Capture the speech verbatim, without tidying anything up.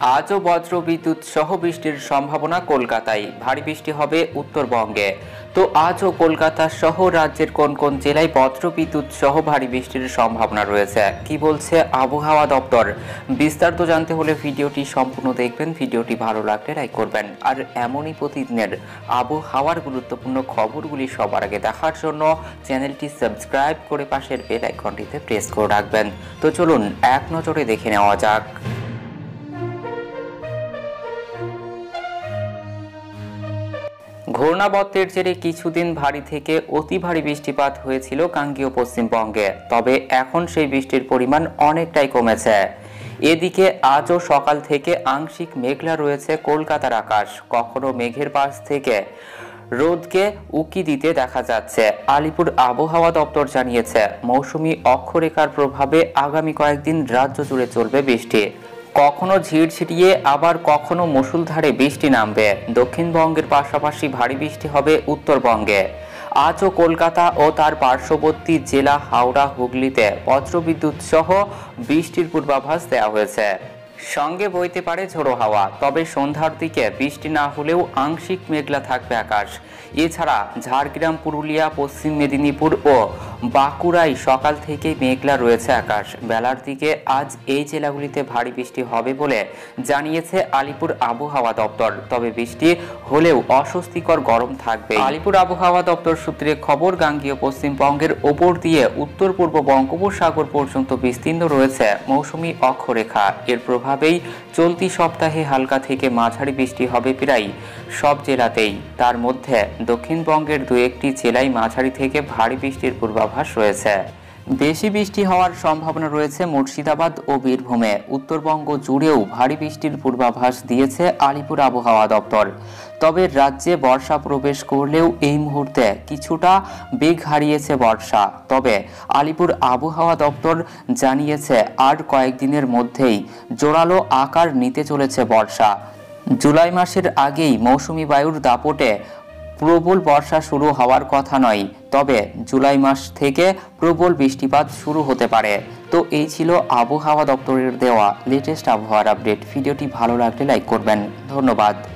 আজও বজ্র বিদ্যুৎ সহ বৃষ্টির সম্ভাবনা কলকাতায়। ভারী বৃষ্টি হবে উত্তরবঙ্গে। তো আজও কলকাতা সহ রাজ্যের কোন কোন জেলায় বজ্র বিদ্যুৎ সহ ভারী বৃষ্টির সম্ভাবনা রয়েছে, কি বলছে আবহাওয়া দপ্তর, বিস্তারিত জানতে হলে ভিডিওটি সম্পূর্ণ দেখবেন। ভিডিওটি ভালো লাগলে লাইক করবেন। আর এমনই প্রতিদিনের আবহাওয়ার গুরুত্বপূর্ণ খবরগুলি সবার আগে দেখার জন্য চ্যানেলটি সাবস্ক্রাইব করে পাশের বেল আইকনটিতে প্রেস করে রাখবেন। তো চলুন এক নজরে দেখে নেওয়া যাক। ঘূর্ণাবর্তের জেরে কিছুদিন ভারী থেকে অতি ভারী বৃষ্টিপাত হয়েছিল গাঙ্গেয় পশ্চিমবঙ্গে, তবে এখন সেই বৃষ্টির পরিমাণ অনেকটাই কমেছে। এদিকে আজও সকাল থেকে আংশিক মেঘলা রয়েছে কলকাতার আকাশ। কখনো মেঘের পাশ থেকে রোদকে উকি দিতে দেখা যাচ্ছে। আলিপুর আবহাওয়া দপ্তর জানিয়েছে, মৌসুমী অক্ষরেখার প্রভাবে আগামী কয়েকদিন রাজ্য জুড়ে চলবে বৃষ্টি। কখনো ঝিরঝিরিয়ে আবার কখনো মুষলধারে বৃষ্টি নামবে। দক্ষিণবঙ্গের পাশাপাশি ভারী বৃষ্টি হবে উত্তরবঙ্গে। আজও কলকাতা ও তার পার্শ্ববর্তী জেলা হাওড়া, হুগলিতে বজ্রবিদ্যুৎ সহ বৃষ্টির পূর্বাভাস দেওয়া হয়েছে। সঙ্গে বইতে পারে ঝোড়ো হাওয়া, তবে সন্ধ্যার দিকে বৃষ্টি না হলেও আংশিক মেঘলা থাকবে আকাশ। এছাড়া ঝাড়গ্রাম, পুরুলিয়া, পশ্চিম মেদিনীপুর ও বাঁকুড়ায় সকাল থেকেই মেঘলা রয়েছে আকাশ। বেলার দিকে আজ এই জেলাগুলিতে ভারী বৃষ্টি হবে বলে জানিয়েছে আলিপুর আবহাওয়া দপ্তর। তবে বৃষ্টি হলেও অস্বস্তিকর গরম থাকবে। আলিপুর আবহাওয়া দপ্তর সূত্রে খবর, গাঙ্গেয় পশ্চিমবঙ্গের ওপর দিয়ে উত্তর পূর্ব বঙ্গোপসাগর পর্যন্ত বিস্তীর্ণ রয়েছে মৌসুমী অক্ষরেখা। এর প্রভাবেই চলতি সপ্তাহে হালকা থেকে মাঝারি বৃষ্টি হবে প্রায় সব জেলাতেই। তার মধ্যে দক্ষিণবঙ্গের দু একটি জেলায় মাঝারি থেকে ভারী বৃষ্টির পূর্বাভাস রয়েছে। বেশি বৃষ্টি হওয়ার সম্ভাবনা রয়েছে মুর্শিদাবাদ ও বীরভূমে। উত্তরবঙ্গ জুড়েও ভারী বৃষ্টির পূর্বাভাস দিয়েছে আলিপুর আবহাওয়া দপ্তর। তবে রাজ্যে বর্ষা প্রবেশ করলেও এই মুহূর্তে কিছুটা বেগ হারিয়েছে বর্ষা। তবে আলিপুর আবহাওয়া দপ্তর জানিয়েছে, আর কয়েকদিনের মধ্যেই জোরালো আকার নিতে চলেছে বর্ষা। জুলাই মাসের আগেই মৌসুমী বায়ুর দাপটে প্রবল বর্ষা শুরু হওয়ার কথা নয়, তবে জুলাই মাস থেকে প্রবল বৃষ্টিপাত শুরু হতে পারে। তো এই ছিল আবহাওয়া দপ্তরের দেওয়া লেটেস্ট আবহাওয়ার আপডেট। ভিডিওটি ভালো লাগলে লাইক করবেন। ধন্যবাদ।